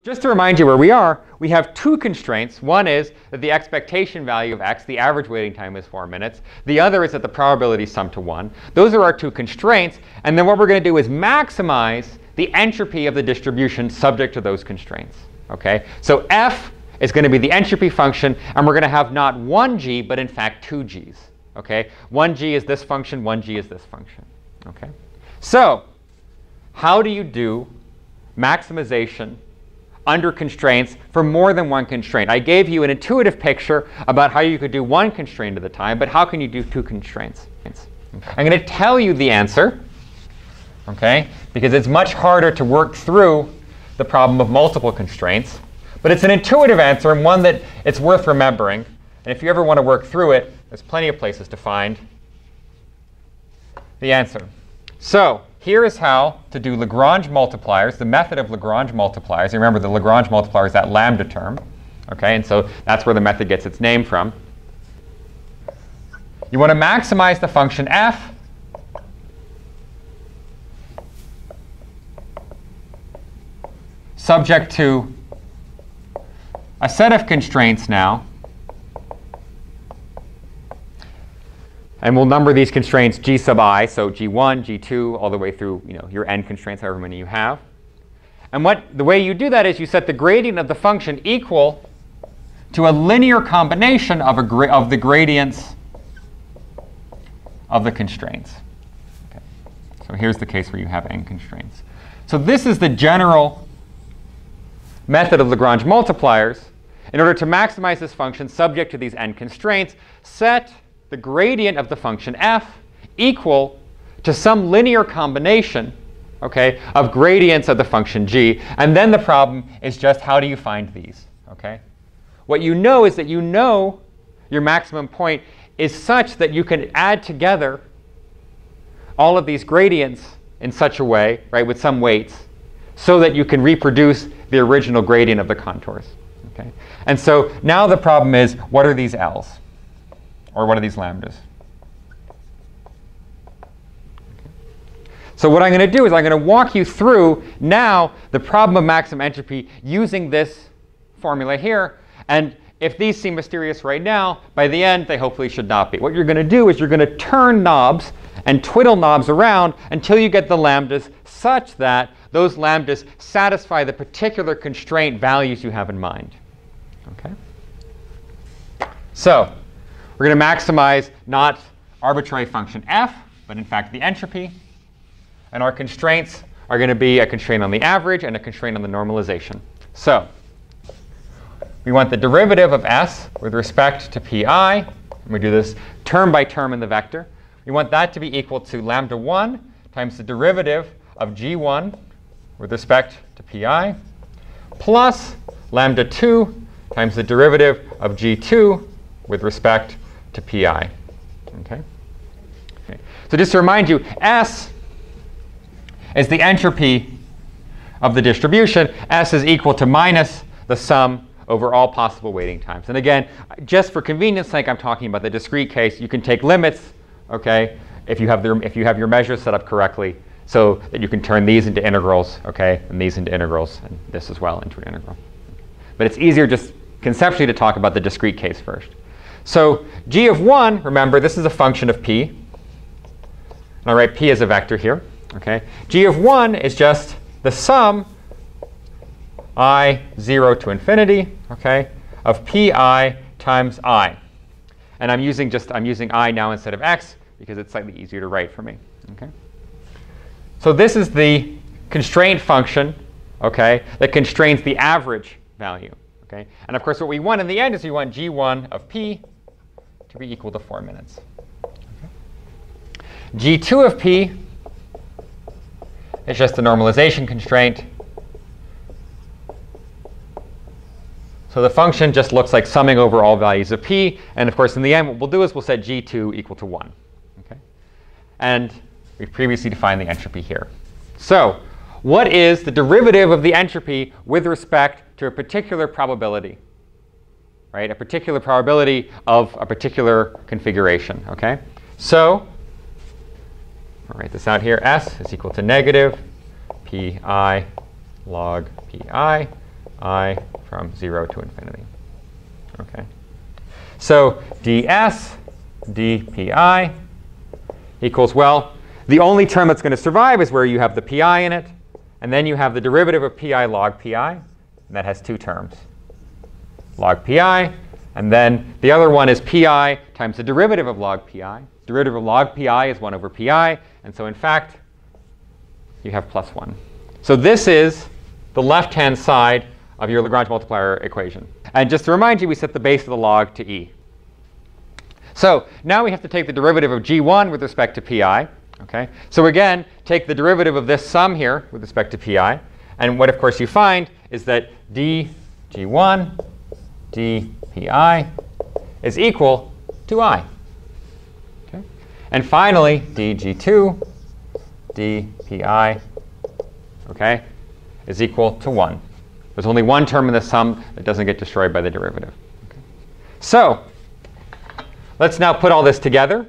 Just to remind you where we are, we have two constraints. One is that the expectation value of x, the average waiting time, is 4 minutes. The other is that the probability sum to 1. Those are our two constraints. And then what we're going to do is maximize the entropy of the distribution subject to those constraints. Okay? So f is going to be the entropy function, and we're going to have not 1g, but in fact 2g's. Okay? 1g is this function, 1g is this function. Okay? So how do you do maximization under constraints for more than one constraint? I gave you an intuitive picture about how you could do one constraint at a time, but how can you do two constraints? I'm going to tell you the answer, okay, because it's much harder to work through the problem of multiple constraints. But it's an intuitive answer and one that it's worth remembering. And if you ever want to work through it, there's plenty of places to find the answer. So here is how to do Lagrange multipliers, the method of Lagrange multipliers. You remember the Lagrange multiplier is that lambda term. Okay, and so that's where the method gets its name from. You want to maximize the function f subject to a set of constraints now. And we'll number these constraints g sub I, so g1, g2, all the way through your n constraints, however many you have. And the way you do that is you set the gradient of the function equal to a linear combination of the gradients of the constraints. Okay. So here's the case where you have n constraints. So this is the general method of Lagrange multipliers. In order to maximize this function subject to these n constraints, set the gradient of the function f equal to some linear combination, okay, of gradients of the function g. And then the problem is just how do you find these? Okay? What you know is that you know your maximum point is such that you can add together all of these gradients in such a way, right, with some weights, so that you can reproduce the original gradient of the contours. Okay? And so now the problem is, what are these L's? Or what are these lambdas? So what I'm going to do is I'm going to walk you through now the problem of maximum entropy using this formula here. And if these seem mysterious right now, by the end, they hopefully should not be. What you're going to do is you're going to turn knobs and twiddle knobs around until you get the lambdas such that those lambdas satisfy the particular constraint values you have in mind. Okay? So we're going to maximize not arbitrary function f, but in fact the entropy. And our constraints are going to be a constraint on the average and a constraint on the normalization. So we want the derivative of s with respect to pi. And we do this term by term in the vector. We want that to be equal to lambda 1 times the derivative of g1 with respect to pi plus lambda 2 times the derivative of g2 with respect to pi. Okay? So just to remind you, S is the entropy of the distribution. S is equal to minus the sum over all possible waiting times. And again, just for convenience sake, I'm talking about the discrete case. You can take limits, okay, if you have your measures set up correctly, so that you can turn these into integrals, okay, and these into integrals, and this as well into an integral. But it's easier just conceptually to talk about the discrete case first. So g of 1, remember, this is a function of p. And I'll write p as a vector here. Okay? G of 1 is just the sum I 0 to infinity, okay, of pi times I. And I'm using I now instead of x because it's slightly easier to write for me. Okay? So this is the constraint function, okay, that constrains the average value. Okay? And of course, what we want in the end is we want g1 of p to be equal to 4 minutes. Okay? g2 of p is just the normalization constraint. So the function just looks like summing over all values of p. And of course, in the end, what we'll do is we'll set g2 equal to 1. Okay? And we've previously defined the entropy here. So what is the derivative of the entropy with respect to a particular probability? Right? A particular probability of a particular configuration. Okay? So I'll write this out here. S is equal to negative pi log pi I from 0 to infinity. Okay. So ds dpi equals, well, the only term that's going to survive is where you have the pi in it, and then you have the derivative of pi log pi, and that has two terms. Log pi, and then the other one is pi times the derivative of log pi. Derivative of log pi is 1 over pi, and so in fact, you have plus 1. So this is the left-hand side of your Lagrange multiplier equation. And just to remind you, we set the base of the log to e. So now we have to take the derivative of g1 with respect to pi. Okay? So again, take the derivative of this sum here with respect to pi. And what, of course, you find is that dg1 dpi is equal to I. Okay? And finally, dg2 dpi, okay, is equal to 1. There's only one term in the sum that doesn't get destroyed by the derivative. Okay. So let's now put all this together.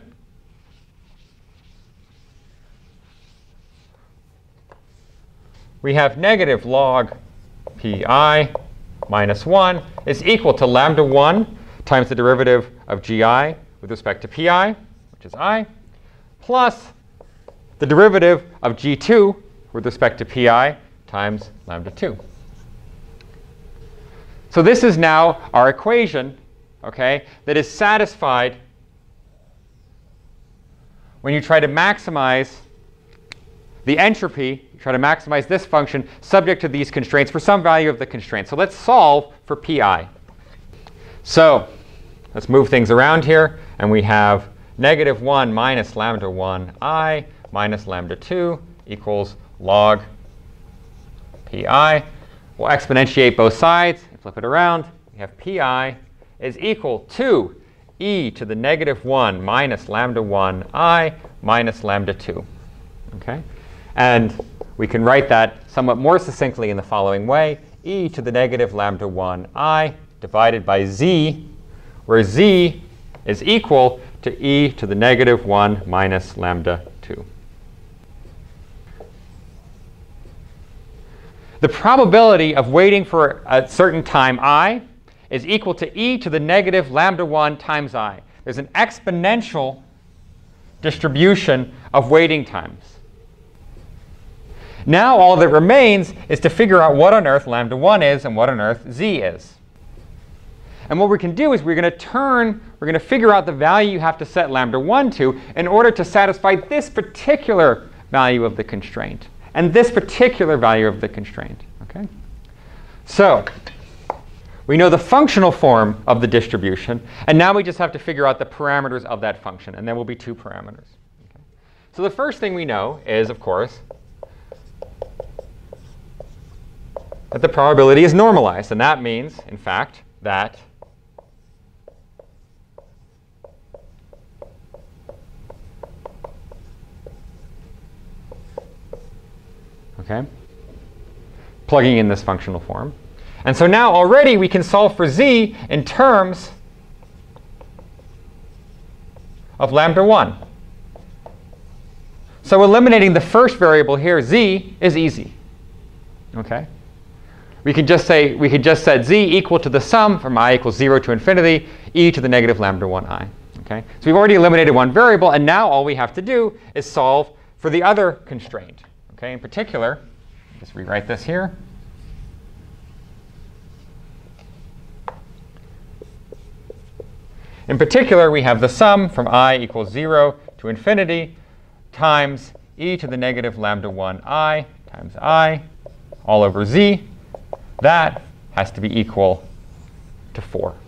We have negative log pi minus 1 is equal to lambda 1 times the derivative of gi with respect to pi, which is I, plus the derivative of g2 with respect to pi times lambda 2. So this is now our equation, okay, that is satisfied when you try to maximize the entropy, you try to maximize this function subject to these constraints for some value of the constraint. So let's solve for pi. So let's move things around here, and we have negative 1 minus lambda 1 I minus lambda 2 equals log pi. We'll exponentiate both sides and flip it around. We have pi is equal to e to the negative 1 minus lambda 1 I minus lambda 2. Okay? And we can write that somewhat more succinctly in the following way. E to the negative lambda 1 I divided by z, where z is equal to e to the negative 1 minus lambda 2. The probability of waiting for a certain time I is equal to e to the negative lambda 1 times I. There's an exponential distribution of waiting times. Now all that remains is to figure out what on earth lambda 1 is and what on earth z is. And what we can do is we're going to figure out the value you have to set lambda 1 to in order to satisfy this particular value of the constraint and this particular value of the constraint. Okay? So we know the functional form of the distribution, and now we just have to figure out the parameters of that function, and there will be two parameters. Okay? So the first thing we know is, of course, that the probability is normalized, and that means, in fact, that okay, plugging in this functional form. And so now already we can solve for z in terms of lambda 1. So eliminating the first variable here, z, is easy. Okay? We could just set z equal to the sum from I equals 0 to infinity, e to the negative lambda 1 I. Okay? So we've already eliminated one variable, and now all we have to do is solve for the other constraint. Okay? In particular, just rewrite this here. In particular, we have the sum from I equals 0 to infinity times e to the negative lambda 1 I times I all over z. That has to be equal to 4.